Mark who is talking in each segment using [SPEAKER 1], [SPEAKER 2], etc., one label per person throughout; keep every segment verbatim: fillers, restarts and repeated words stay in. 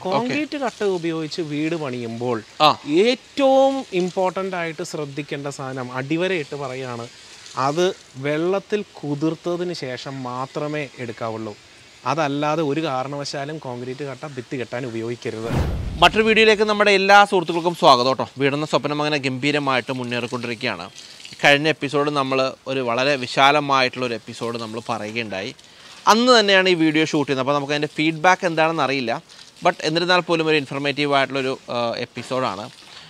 [SPEAKER 1] Concrete കട്ട ഉപയോഗിച്ച് വീട് പണിയുമ്പോൾ ഏറ്റവും ഇമ്പോർട്ടൻ്റ് ആയിട്ട് ശ്രദ്ധിക്കേണ്ട സാധനം അടിവരയിട്ട് പറയുകയാണ്, അത് വെള്ളത്തിൽ കുതിർത്തതിന് ശേഷം മാത്രമേ എടുക്കാവുള്ളൂ. അതല്ലാതെ ഒരു കാരണവശാലും കോൺക്രീറ്റ് കട്ട ഭിത്തി കെട്ടാൻ ഉപയോഗിക്കരുത്.
[SPEAKER 2] മറ്റൊരു വീഡിയോയിലേക്ക് നമ്മുടെ എല്ലാ സുഹൃത്തുക്കൾക്കും സ്വാഗതം കേട്ടോ. വീടെന്ന സ്വപ്നം അങ്ങനെ ഗംഭീരമായിട്ട് മുന്നേറിക്കൊണ്ടിരിക്കുകയാണ്. കഴിഞ്ഞ എപ്പിസോഡ് നമ്മൾ ഒരു വളരെ വിശാലമായിട്ടുള്ളൊരു എപ്പിസോഡ് നമ്മൾ പറയുകയുണ്ടായി. അന്ന് തന്നെയാണ് ഈ വീഡിയോ ഷൂട്ട് ചെയ്യുന്നത്. അപ്പോൾ നമുക്ക് അതിൻ്റെ ഫീഡ്ബാക്ക് എന്താണെന്ന് അറിയില്ല. ബട്ട് എന്നിരുന്നാൽ പോലും ഒരു ഇൻഫർമേറ്റീവ് ആയിട്ടുള്ളൊരു എപ്പിസോഡാണ്.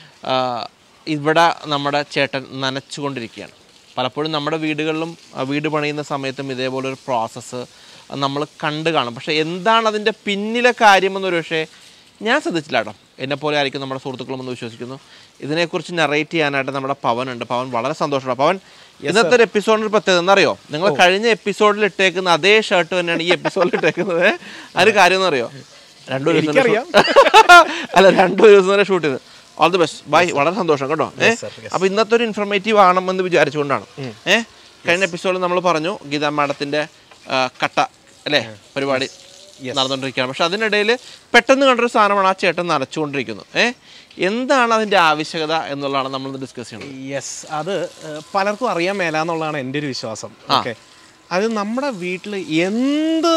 [SPEAKER 2] ഇവിടെ നമ്മുടെ ചേട്ടൻ നനച്ചുകൊണ്ടിരിക്കുകയാണ്. പലപ്പോഴും നമ്മുടെ വീടുകളിലും വീട് പണിയുന്ന സമയത്തും ഇതേപോലൊരു പ്രോസസ്സ് നമ്മൾ കണ്ടു കാണും. പക്ഷേ എന്താണ് അതിൻ്റെ പിന്നിലെ കാര്യമെന്നൊരു പക്ഷേ ഞാൻ ശ്രദ്ധിച്ചില്ല കേട്ടോ. എന്നെപ്പോലെ ആയിരിക്കും നമ്മുടെ സുഹൃത്തുക്കളുമെന്ന് വിശ്വസിക്കുന്നു. ഇതിനെക്കുറിച്ച് നറേറ്റ് ചെയ്യാനായിട്ട് നമ്മുടെ പവൻ ഉണ്ട്. പവൻ വളരെ സന്തോഷമാണ്. പവൻ, ഇന്നത്തെ ഒരു എപ്പിസോഡിന് പ്രത്യേകത എന്നറിയോ? നിങ്ങൾ കഴിഞ്ഞ എപ്പിസോഡിൽ ഇട്ടേക്കുന്ന അതേ ഷർട്ട് തന്നെയാണ് ഈ എപ്പിസോഡിൽ ഇട്ടേക്കുന്നത്. അതിന് കാര്യം എന്നറിയോ? രണ്ടു ദിവസം അല്ല രണ്ടു ദിവസം വരെ ഷൂട്ട് ചെയ്ത്. All the best, bye. വളരെ സന്തോഷം കേട്ടോ. ഏഹ് അപ്പോൾ ഇന്നത്തെ ഒരു ഇൻഫർമേറ്റീവ് ആണെന്ന് വിചാരിച്ചുകൊണ്ടാണ്. ഏഹ് കഴിഞ്ഞ എപ്പിസോഡിൽ നമ്മൾ പറഞ്ഞു ഗീതാ മാഡത്തിൻ്റെ കട്ട അല്ലേ പരിപാടി നടന്നുകൊണ്ടിരിക്കുകയാണ്. പക്ഷെ അതിനിടയിൽ പെട്ടെന്ന് കണ്ടൊരു സാധനമാണ് ആ ചേട്ടൻ നനച്ചുകൊണ്ടിരിക്കുന്നു. ഏഹ് എന്താണ് അതിൻ്റെ ആവശ്യകത എന്നുള്ളതാണ് നമ്മൾ ഡിസ്കസ് ചെയ്യുന്നത്.
[SPEAKER 1] യെസ്, അത് പലർക്കും അറിയാൻ മേലാന്നുള്ളതാണ് എൻ്റെ ഒരു വിശ്വാസം. ഓക്കെ, അത് നമ്മുടെ വീട്ടിൽ എന്ത്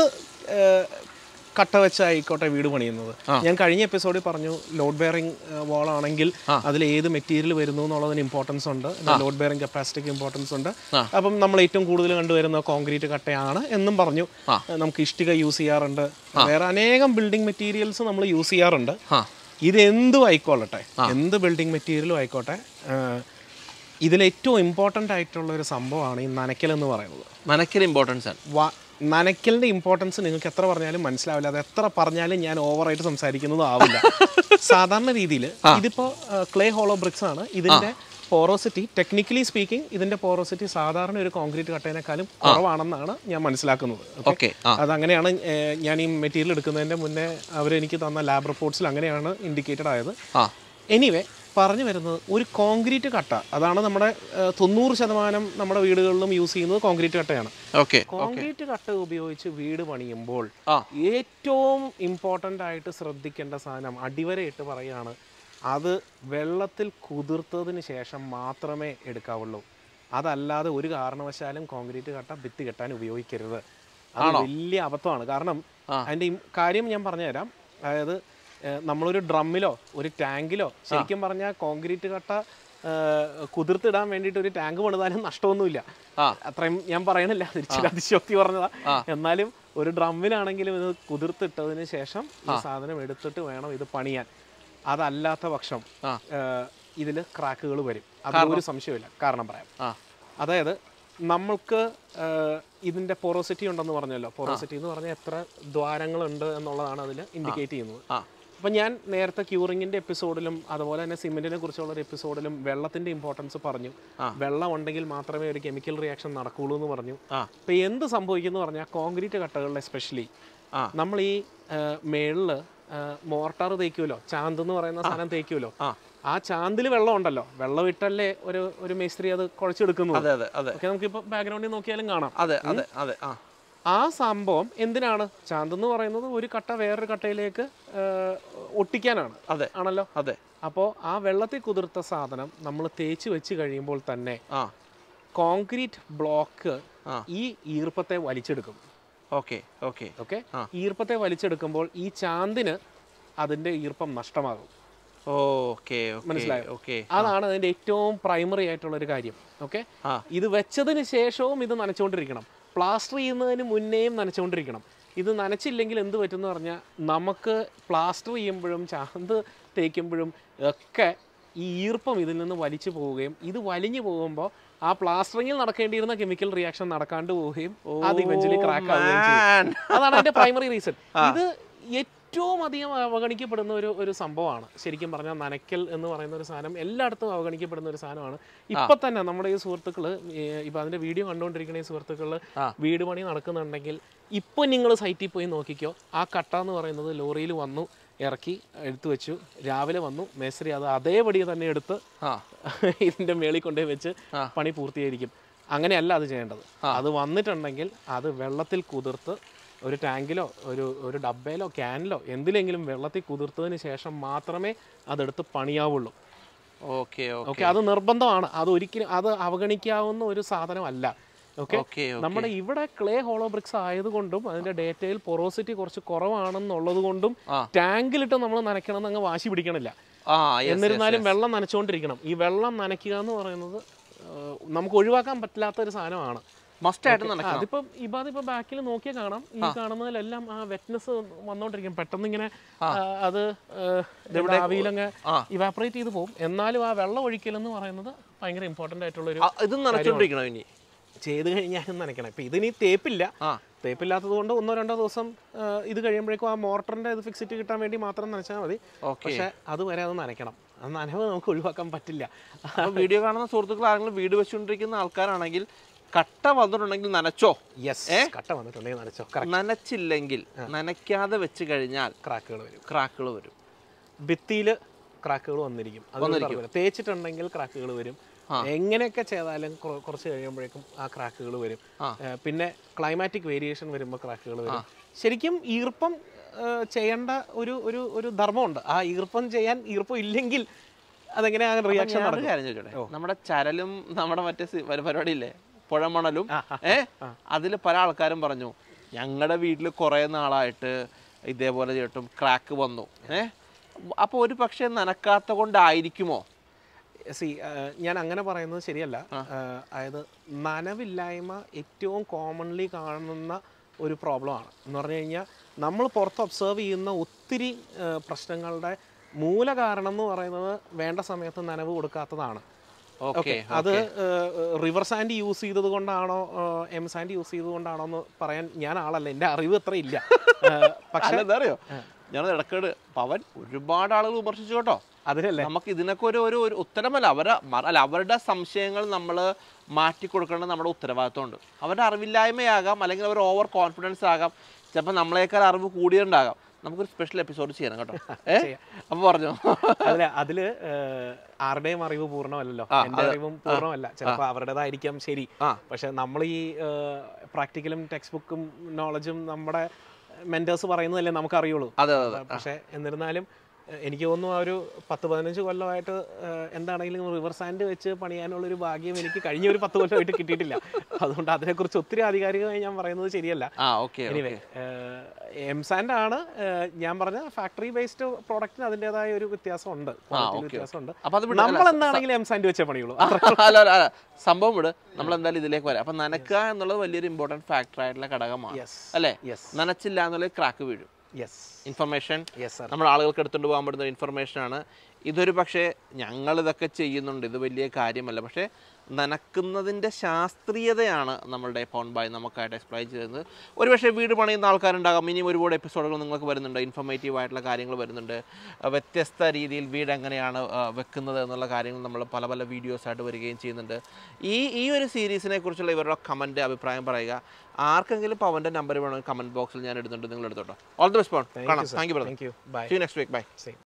[SPEAKER 1] കട്ട വെച്ചായിക്കോട്ടെ വീട് പണിയുന്നത്. ഞാൻ കഴിഞ്ഞ എപ്പിസോഡിൽ പറഞ്ഞു ലോഡ് ബെയറിംഗ് വാൾ ആണെങ്കിൽ അതിൽ ഏത് മെറ്റീരിയൽ വരുന്നു എന്നുള്ളതിന് ഇമ്പോർട്ടൻസ് ഉണ്ട്, ലോഡ് ബെയറിംഗ് കപ്പാസിറ്റിക്ക് ഇമ്പോർട്ടൻസ് ഉണ്ട്. അപ്പം നമ്മൾ ഏറ്റവും കൂടുതൽ കണ്ടുവരുന്ന കോൺക്രീറ്റ് കട്ടയാണ് എന്നും പറഞ്ഞു. നമുക്ക് ഇഷ്ടിക യൂസ് ചെയ്യാറുണ്ട്, വേറെ അനേകം ബിൽഡിംഗ് മെറ്റീരിയൽസ് നമ്മൾ യൂസ് ചെയ്യാറുണ്ട്. ഇതെന്തും ആയിക്കോളട്ടെ, എന്ത് ബിൽഡിംഗ് മെറ്റീരിയലും ആയിക്കോട്ടെ, ഇതിലേറ്റവും ഇമ്പോർട്ടൻ്റ് ആയിട്ടുള്ള ഒരു സംഭവമാണ് ഈ നനയ്ക്കൽ എന്ന് പറയുന്നത്.
[SPEAKER 2] നനയ്ക്കൽ ഇമ്പോർട്ടൻസ് ആണ്.
[SPEAKER 1] നനയ്ക്കലിൻ്റെ ഇമ്പോർട്ടൻസ് നിങ്ങൾക്ക് എത്ര പറഞ്ഞാലും മനസ്സിലാവില്ല. അത് എത്ര പറഞ്ഞാലും ഞാൻ ഓവറായിട്ട് സംസാരിക്കുന്നതും ആവില്ല. സാധാരണ രീതിയിൽ ഇതിപ്പോൾ ക്ലേ ഹോളോ ബ്രിക്സ് ആണ്. ഇതിൻ്റെ പോറോസിറ്റി, ടെക്നിക്കലി സ്പീക്കിംഗ്, ഇതിൻ്റെ പോറോസിറ്റി സാധാരണ ഒരു കോൺക്രീറ്റ് കട്ടേനേക്കാളും കുറവാണെന്നാണ് ഞാൻ മനസ്സിലാക്കുന്നത്. ഓക്കെ, അതങ്ങനെയാണ്. ഞാൻ ഈ മെറ്റീരിയൽ എടുക്കുന്നതിൻ്റെ മുന്നേ അവരെനിക്ക് തന്ന ലാബ് റിപ്പോർട്ട്സിൽ അങ്ങനെയാണ് ഇൻഡിക്കേറ്റഡ് ആയത്. എനിവേ, പറഞ്ഞു വരുന്നത് ഒരു കോൺക്രീറ്റ് കട്ട, അതാണ് നമ്മുടെ തൊണ്ണൂറ് ശതമാനം നമ്മുടെ വീടുകളിലും യൂസ് ചെയ്യുന്നത് കോൺക്രീറ്റ് കട്ടയാണ്. കോൺക്രീറ്റ് കട്ട ഉപയോഗിച്ച് വീട് പണിയുമ്പോൾ ഏറ്റവും ഇമ്പോർട്ടൻ്റ് ആയിട്ട് ശ്രദ്ധിക്കേണ്ട സാധനം അടിവരയിട്ട് പറയുകയാണ്, അത് വെള്ളത്തിൽ കുതിർത്തതിന് ശേഷം മാത്രമേ എടുക്കാവുള്ളൂ. അതല്ലാതെ ഒരു കാരണവശാലും കോൺക്രീറ്റ് കട്ട ഭിത്തി കെട്ടാൻ ഉപയോഗിക്കരുത്. അത് വലിയ അബദ്ധമാണ്. കാരണം അതിൻ്റെ കാര്യം ഞാൻ പറഞ്ഞുതരാം. അതായത് നമ്മളൊരു ഡ്രമ്മിലോ ഒരു ടാങ്കിലോ, ശരിക്കും പറഞ്ഞാൽ കോൺക്രീറ്റ് കട്ട കുതിർത്തിടാൻ വേണ്ടിയിട്ട് ഒരു ടാങ്ക് പണിതാലും നഷ്ടമൊന്നുമില്ല. അത്രയും ഞാൻ പറയണില്ല, തിരിച്ച് അതിശോക്തി പറഞ്ഞതാ. എന്നാലും ഒരു ഡ്രമ്മിലാണെങ്കിലും ഇത് കുതിർത്തിട്ടതിന് ശേഷം ഈ സാധനം എടുത്തിട്ട് വേണം ഇത് പണിയാൻ. അതല്ലാത്ത പക്ഷം ഇതിൽ ക്രാക്കുകൾ വരും. അതൊരു സംശയമില്ല. കാരണം പറയാം. അതായത് നമ്മൾക്ക് ഇതിൻ്റെ പോറോസിറ്റി ഉണ്ടെന്ന് പറഞ്ഞല്ലോ. പോറോസിറ്റി എന്ന് പറഞ്ഞാൽ എത്ര ദ്വാരങ്ങളുണ്ട് എന്നുള്ളതാണ് അതിൽ ഇൻഡിക്കേറ്റ് ചെയ്യുന്നത്. അപ്പം ഞാൻ നേരത്തെ ക്യൂറിങ്ങിൻ്റെ എപ്പിസോഡിലും അതുപോലെ തന്നെ സിമെൻറ്റിനെ കുറിച്ചുള്ള ഒരു എപ്പിസോഡിലും വെള്ളത്തിൻ്റെ ഇമ്പോർട്ടൻസ് പറഞ്ഞു. വെള്ളം ഉണ്ടെങ്കിൽ മാത്രമേ ഒരു കെമിക്കൽ റിയാക്ഷൻ നടക്കുകയുള്ളൂ എന്ന് പറഞ്ഞു. അപ്പം എന്ത് സംഭവിക്കുന്നു പറഞ്ഞാൽ കോൺക്രീറ്റ് കട്ടകളിൽ എസ്പെഷ്യലി നമ്മൾ ഈ മേളിൽ മോർട്ടാർ തേക്കുമല്ലോ, ചാന്ത് എന്ന് പറയുന്ന സാധനം തേക്കുമല്ലോ. ആ ചാന്തിൽ വെള്ളം ഉണ്ടല്ലോ, വെള്ളം ഇട്ടല്ലേ ഒരു ഒരു മേസ്ത്രി അത് കുഴച്ചെടുക്കുന്നത്. ഓക്കെ, നമുക്കിപ്പോൾ ബാക്ക്ഗ്രൗണ്ടിൽ നോക്കിയാലും കാണാം.
[SPEAKER 2] അതെ അതെ അതെ
[SPEAKER 1] ആ സംഭവം എന്തിനാണ്? ചാന്ത് എന്ന് പറയുന്നത് ഒരു കട്ട വേറൊരു കട്ടയിലേക്ക് ഒട്ടിക്കാനാണ്. അതെ ആണല്ലോ. അതെ. അപ്പോൾ ആ വെള്ളത്തിൽ കുതിർത്ത സാധനം നമ്മൾ തേച്ച് വെച്ച് കഴിയുമ്പോൾ തന്നെ കോൺക്രീറ്റ് ബ്ലോക്ക് ഈ ഈർപ്പത്തെ വലിച്ചെടുക്കും. ഓക്കെ ഓക്കെ ഓക്കെ ഈർപ്പത്തെ വലിച്ചെടുക്കുമ്പോൾ ഈ ചാന്തിന് അതിൻ്റെ ഈർപ്പം നഷ്ടമാകും.
[SPEAKER 2] ഓക്കെ,
[SPEAKER 1] മനസ്സിലായോ? ഓക്കെ, അതാണ് അതിൻ്റെ ഏറ്റവും പ്രൈമറി ആയിട്ടുള്ള ഒരു കാര്യം. ഓക്കെ, ഇത് വെച്ചതിന് ശേഷവും ഇത് നനച്ചുകൊണ്ടിരിക്കണം. പ്ലാസ്റ്റർ ചെയ്യുന്നതിന് മുന്നേയും നനച്ചുകൊണ്ടിരിക്കണം. ഇത് നനച്ചില്ലെങ്കിൽ എന്ത് പറ്റുമെന്ന് പറഞ്ഞാൽ നമുക്ക് പ്ലാസ്റ്റർ ചെയ്യുമ്പോഴും ചാന്ത് തേക്കുമ്പോഴും ഒക്കെ ഈ ഈർപ്പം ഇതിൽ നിന്ന് വലിച്ചു പോവുകയും ഇത് വലിഞ്ഞു പോകുമ്പോൾ ആ പ്ലാസ്റ്ററിങ്ങിൽ നടക്കേണ്ടിയിരുന്ന കെമിക്കൽ റിയാക്ഷൻ നടക്കാണ്ട് പോവുകയും അത് ഇവഞ്ച്വലി ക്രാക്ക് ആവുകയും ചെയ്യും. അതാണ് അതിൻ്റെ പ്രൈമറി റീസൺ. ഇത് ഏറ്റവും അധികം അവഗണിക്കപ്പെടുന്ന ഒരു ഒരു സംഭവമാണ്. ശരിക്കും പറഞ്ഞാൽ നനയ്ക്കൽ എന്ന് പറയുന്ന ഒരു സാധനം എല്ലായിടത്തും അവഗണിക്കപ്പെടുന്ന ഒരു സാധനമാണ്. ഇപ്പൊ തന്നെ നമ്മുടെ ഈ സുഹൃത്തുക്കള്, ഇപ്പൊ അതിന്റെ വീഡിയോ കണ്ടുകൊണ്ടിരിക്കുന്ന ഈ സുഹൃത്തുക്കള് വീട് പണി നടക്കുന്നുണ്ടെങ്കിൽ ഇപ്പൊ നിങ്ങൾ സൈറ്റിൽ പോയി നോക്കിക്കോ. ആ കട്ട എന്ന് പറയുന്നത് ലോറിയിൽ വന്നു, ഇറക്കി എടുത്തു വെച്ചു, രാവിലെ വന്നു, മേസ്ത്രി അത് അതേപടി തന്നെ എടുത്ത് ഇതിന്റെ മേളിൽ കൊണ്ടുപോയി വെച്ച് പണി പൂർത്തീകരിക്കും. അങ്ങനെയല്ല അത് ചെയ്യേണ്ടത്. അത് വന്നിട്ടുണ്ടെങ്കിൽ അത് വെള്ളത്തിൽ കുതിർത്ത് ഒരു ടാങ്കിലോ ഒരു ഒരു ഡബ്ബയിലോ ക്യാനിലോ എന്തിലെങ്കിലും വെള്ളത്തിൽ കുതിർത്തതിന് ശേഷം മാത്രമേ അതെടുത്ത് പണിയാവുള്ളൂ.
[SPEAKER 2] ഓക്കെ
[SPEAKER 1] ഓക്കെ, അത് നിർബന്ധമാണ്. അത് ഒരിക്കലും അത് അവഗണിക്കാവുന്ന ഒരു സാധനമല്ല. ഓക്കെ, നമ്മുടെ ഇവിടെ ക്ലേ ഹോളോ ബ്രിക്സ് ആയതുകൊണ്ടും അതിന്റെ ഡേറ്റയിൽ പൊറോസിറ്റി കുറച്ച് കുറവാണെന്നുള്ളത് കൊണ്ടും ടാങ്കിലിട്ട് നമ്മൾ നനയ്ക്കണം എന്ന് അങ്ങ് വാശി പിടിക്കണില്ല. എന്നിരുന്നാലും വെള്ളം നനച്ചുകൊണ്ടിരിക്കണം. ഈ വെള്ളം നനയ്ക്കുക എന്ന് പറയുന്നത് നമുക്ക് ഒഴിവാക്കാൻ പറ്റാത്ത ഒരു സാധനമാണ്. അതിപ്പോ ഇപ്പൊ ബാക്കിൽ നോക്കിയാൽ കാണാം, ഈ കാണുന്നതിലെല്ലാം ആ വെറ്റ്നെസ് വന്നോണ്ടിരിക്കും. പെട്ടെന്ന് ഇങ്ങനെ അത് ആവിയിലങ്ങ് ഇവാപ്പറേറ്റ് ചെയ്ത് പോകും. എന്നാലും ആ വെള്ളം ഒഴിക്കലെന്ന് പറയുന്നത് ഭയങ്കര ഇമ്പോർട്ടന്റ് ആയിട്ടുള്ള ഒരു ചെയ്ത് കഴിഞ്ഞാലും നനയ്ക്കണം. ഇപ്പൊ ഇതിനി തേപ്പില്ല, തേപ്പില്ലാത്തത് കൊണ്ട് ഒന്നോ രണ്ടോ ദിവസം ഇത് കഴിയുമ്പോഴേക്കും ആ മോട്ടറിന്റെ ഇത് ഫിക്സിറ്റ് കിട്ടാൻ വേണ്ടി മാത്രം നനച്ചാൽ മതി. പക്ഷെ അതുവരെ അത് നനയ്ക്കണം. അത് നനവ് നമുക്ക് ഒഴിവാക്കാൻ പറ്റില്ല.
[SPEAKER 2] വീഡിയോ കാണുന്ന സുഹൃത്തുക്കൾ ആരെങ്കിലും വീട് വെച്ചുകൊണ്ടിരിക്കുന്ന ആൾക്കാരാണെങ്കിൽ കട്ട വന്നിട്ടുണ്ടെങ്കിൽ നനച്ചോ.
[SPEAKER 1] യെസ്, കട്ട വന്നിട്ടുണ്ടെങ്കിൽ നനച്ചോ.
[SPEAKER 2] നനച്ചില്ലെങ്കിൽ നനയ്ക്കാതെ വെച്ച് കഴിഞ്ഞാൽ ക്രാക്കുകൾ വരും ക്രാക്കുകൾ വരും
[SPEAKER 1] ഭിത്തിയിൽ ക്രാക്കുകൾ വന്നിരിക്കും. അത് തേച്ചിട്ടുണ്ടെങ്കിൽ ക്രാക്കുകൾ വരും. എങ്ങനെയൊക്കെ ചെയ്താലും കുറച്ച് കഴിയുമ്പോഴേക്കും ആ ക്രാക്കുകൾ വരും. പിന്നെ ക്ലൈമാറ്റിക് വേരിയേഷൻ വരുമ്പോൾ ക്രാക്കുകൾ വരും. ശരിക്കും ഈർപ്പം ചെയ്യേണ്ട ഒരു ഒരു ഒരു ധർമ്മമുണ്ട്. ആ ഈർപ്പം ചെയ്യാൻ ഈർപ്പം ഇല്ലെങ്കിൽ അതെങ്ങനെയാണ് റിയാക്ഷൻ നടക്കും?
[SPEAKER 2] നമ്മുടെ ചരലും നമ്മുടെ മറ്റേ പരിപാടി ഇല്ലേ, പുഴമണലും, ഏ അതിൽ പല ആൾക്കാരും പറഞ്ഞു ഞങ്ങളുടെ വീട്ടിൽ കുറേ നാളായിട്ട് ഇതേപോലെ ചേട്ടും ക്രാക്ക് വന്നു. ഏ അപ്പോൾ ഒരു പക്ഷേ നനക്കാത്ത കൊണ്ടായിരിക്കുമോ?
[SPEAKER 1] സി, ഞാൻ അങ്ങനെ പറയുന്നത് ശരിയല്ല. അതായത് നനവില്ലായ്മ ഏറ്റവും കോമൺലി കാണുന്ന ഒരു പ്രോബ്ലമാണ് എന്ന് പറഞ്ഞു കഴിഞ്ഞാൽ നമ്മൾ പുറത്ത് ഒബ്സർവ് ചെയ്യുന്ന ഒത്തിരി പ്രശ്നങ്ങളുടെ മൂല കാരണം എന്ന് പറയുന്നത് വേണ്ട സമയത്ത് നനവ് കൊടുക്കാത്തതാണ്. ഓക്കെ, അത് റിവർ സാൻഡ് യൂസ് ചെയ്തത് കൊണ്ടാണോ എം സാൻഡ് യൂസ് ചെയ്തത് കൊണ്ടാണോ എന്ന് പറയാൻ ഞാൻ ആളല്ല, എൻ്റെ അറിവ് അത്ര ഇല്ല.
[SPEAKER 2] പക്ഷേ എന്താ അറിയോ, ഞാനത് ഇടക്കേട് പവൻ ഒരുപാട് ആളുകൾ വിമർശിച്ചു കേട്ടോ.
[SPEAKER 1] അതിനല്ലേ
[SPEAKER 2] നമുക്ക് ഇതിനൊക്കെ ഒരു ഒരു ഒരു ഉത്തരമല്ല. അവരെ അല്ല അവരുടെ സംശയങ്ങൾ നമ്മൾ മാറ്റിക്കൊടുക്കേണ്ടത് നമ്മുടെ ഉത്തരവാദിത്വമുണ്ട്. അവരുടെ അറിവില്ലായ്മയാകാം, അല്ലെങ്കിൽ അവർ ഓവർ കോൺഫിഡൻസ് ആകാം, ചിലപ്പോൾ നമ്മളെക്കാൾ അറിവ് കൂടിയുണ്ടാകാം. നമുക്കൊരു സ്പെഷ്യൽ എപ്പിസോഡ് ചെയ്യണം കേട്ടോ. ഏഹ് അപ്പൊ പറഞ്ഞു
[SPEAKER 1] അല്ല, അതില് ആരുടെയും അറിവ് പൂർണ്ണമല്ലല്ലോ, എന്റെ അറിവും പൂർണ്ണമല്ല. ചിലപ്പോൾ അവരുടേതായിരിക്കാം ശരി. പക്ഷെ നമ്മൾ ഈ പ്രാക്ടിക്കലും ടെക്സ്റ്റ് ബുക്കും നോളജും നമ്മുടെ മെന്റേഴ്സ് പറയുന്നതല്ലേ നമുക്കറിയുള്ളൂ. പക്ഷെ എന്നിരുന്നാലും എനിക്ക് തോന്നുന്നു ആ ഒരു പത്ത് പതിനഞ്ച് കൊല്ലമായിട്ട് എന്താണെങ്കിലും റിവർ സാൻഡ് വെച്ച് പണിയാനുള്ളൊരു ഭാഗ്യം എനിക്ക് കഴിഞ്ഞ ഒരു പത്ത് കൊല്ലമായിട്ട് കിട്ടിയിട്ടില്ല. അതുകൊണ്ട് അതിനെക്കുറിച്ച് ഒത്തിരി ആധികാരികമായി ഞാൻ പറയുന്നത് ശരിയല്ല. എനിവേ, എം സാൻഡ് ആണ് ഞാൻ പറഞ്ഞ ഫാക്ടറി ബേസ്ഡ് പ്രോഡക്റ്റിന് അതിൻ്റെതായ ഒരു വ്യത്യാസമുണ്ട്, വ്യത്യാസമുണ്ട്. നമ്മൾ എന്താണെങ്കിലും എം സാൻഡ് വെച്ചേ പണിയുള്ളൂ.
[SPEAKER 2] സംഭവം വിട്, നമ്മൾ എന്തായാലും ഇതിലേക്ക് വരാം. അപ്പൊ നനക്കുക എന്നുള്ളത് വലിയൊരു ഇമ്പോർട്ടൻറ്റ് ഫാക്ടർ ആയിട്ടുള്ള ഘടകമാണ് അല്ലേ? നനച്ചില്ല എന്നുള്ളത് ക്രാക്ക് വീഴും. ഇൻഫർമേഷൻ നമ്മൾ ആളുകൾക്ക് എടുത്തുകൊണ്ട് പോകാൻ പറ്റുന്ന ഇൻഫർമേഷൻ ആണ്. ഇതൊരു പക്ഷേ ഞങ്ങളിതൊക്കെ ചെയ്യുന്നുണ്ട്, ഇത് വലിയ കാര്യമല്ല. പക്ഷേ നനക്കുന്നതിൻ്റെ ശാസ്ത്രീയതയാണ് നമ്മളുടെ പോൺ ബായ് നമുക്കായിട്ട് എക്സ്പ്ലെയിൻ ചെയ്യുന്നത്. ഒരു പക്ഷേ വീട് പണിയുന്ന ആൾക്കാരുണ്ടാകാം. ഇനിയും ഒരുപാട് എപ്പിസോഡുകൾ നിങ്ങൾക്ക് വരുന്നുണ്ട്, ഇൻഫർമേറ്റീവ് ആയിട്ടുള്ള കാര്യങ്ങൾ വരുന്നുണ്ട്. വ്യത്യസ്ത രീതിയിൽ വീട് എങ്ങനെയാണ് വെക്കുന്നത് എന്നുള്ള കാര്യങ്ങൾ നമ്മൾ പല പല വീഡിയോസായിട്ട് വരികയും ചെയ്യുന്നുണ്ട്. ഈ ഈ ഒരു സീരീസിനെ കുറിച്ചുള്ള ഇവരുടെ കമൻറ്റ് അഭിപ്രായം പറയുക. ആർക്കെങ്കിലും പവൻ്റെ നമ്പർ വേണമെങ്കിൽ കമൻറ്റ് ബോക്സിൽ ഞാൻ ഇടുന്നുണ്ട്, നിങ്ങൾ എടുത്തോട്ടോ. All the best Pavan. കാണാം. Thank you brother. See you next week. By.